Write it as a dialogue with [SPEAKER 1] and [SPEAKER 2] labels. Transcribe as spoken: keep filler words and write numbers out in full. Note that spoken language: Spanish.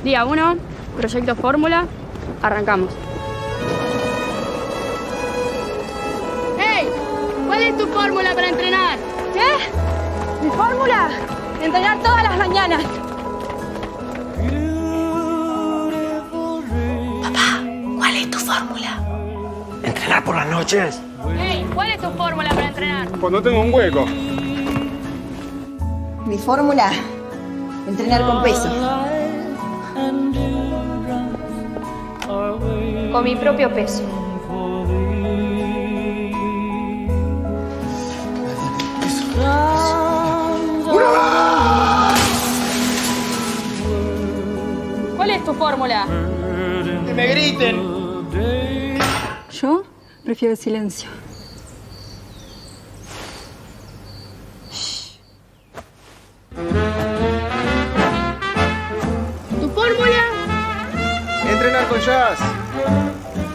[SPEAKER 1] Día uno, proyecto fórmula, arrancamos. ¡Hey! ¿Cuál es tu fórmula para entrenar?
[SPEAKER 2] ¿Qué? ¿Mi fórmula? Entrenar todas las mañanas.
[SPEAKER 3] Papá, ¿cuál es tu fórmula?
[SPEAKER 4] ¿Entrenar por las noches?
[SPEAKER 1] ¡Hey! ¿Cuál es tu fórmula para entrenar?
[SPEAKER 5] Cuando tengo un hueco.
[SPEAKER 3] Mi fórmula, entrenar con peso.
[SPEAKER 1] Con mi propio peso. ¿Cuál es tu fórmula?
[SPEAKER 5] ¡Que me griten!
[SPEAKER 2] Yo prefiero el silencio.
[SPEAKER 1] ¿Tu fórmula?
[SPEAKER 5] Entrenar con jazz.